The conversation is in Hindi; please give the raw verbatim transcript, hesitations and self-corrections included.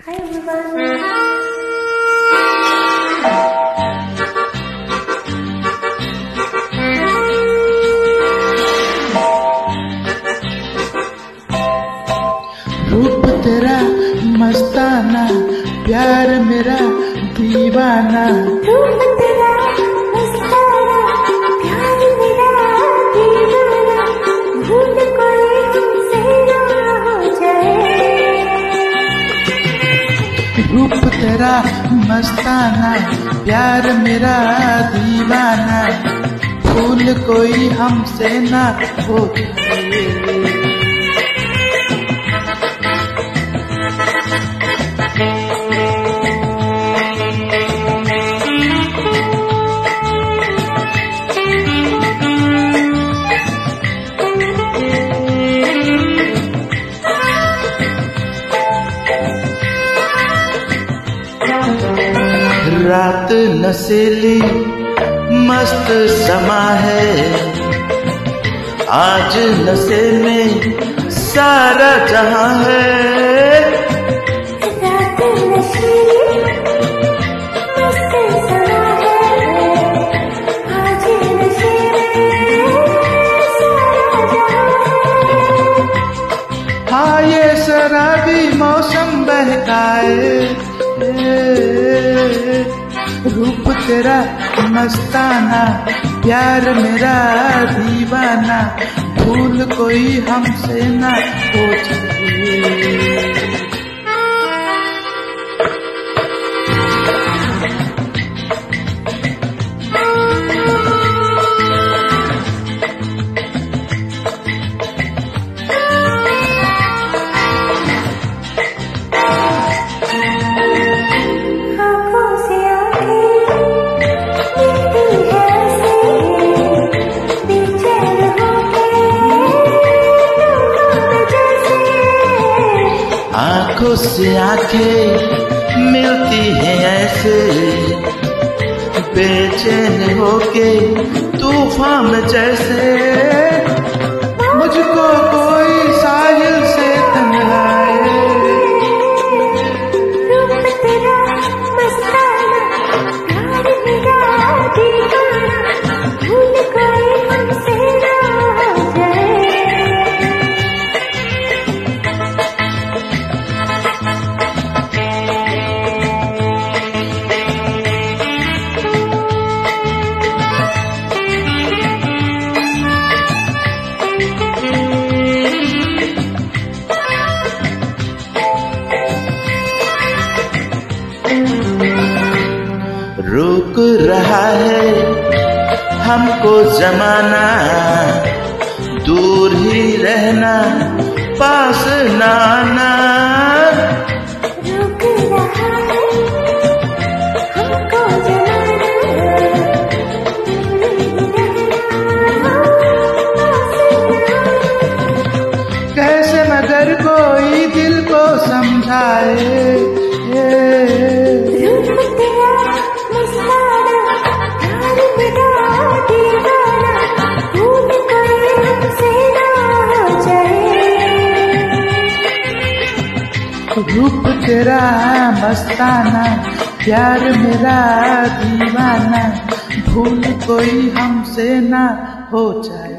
Hi everyone. रूप तेरा मस्ताना, प्यार मेरा दीवाना। रूप तेरा मस्ताना, प्यार मेरा दीवाना। भूल कोई हमसे ना हो जाए। रूप तेरा मस्ताना, प्यार मेरा दीवाना। भूल कोई हमसे ना हो जाए। रात नशीली मस्त समा है, आज नशे में सारा जहां है। रात नशीली मस्त समा है, आज नशे में सारा जहां है। हाँ ये शराबी मौसम बहकाए। रूप तेरा मस्ताना, प्यार मेरा दीवाना। भूल कोई हमसे ना हो जाए। आँखों से आंखें मिलती हैं ऐसे, बेचैन होके तूफान में जैसे। मुझको कोई साहिल से तन्हाए। रूप तेरा मस्ताना, प्यार मेरा दीवाना। भूल कोई हमसे ना हो जाए। रुक रहा है हमको जमाना, दूर ही रहना पास ना आना। रुक रहा है हमको जमाना, कैसे मगर कोई दिल को समझाए। रूप तेरा मस्ताना, प्यार मेरा दीवाना। भूल कोई हमसे ना हो जाए। रूप तेरा मस्ताना, प्यार मेरा दीवाना। भूल कोई हमसे ना हो जाए।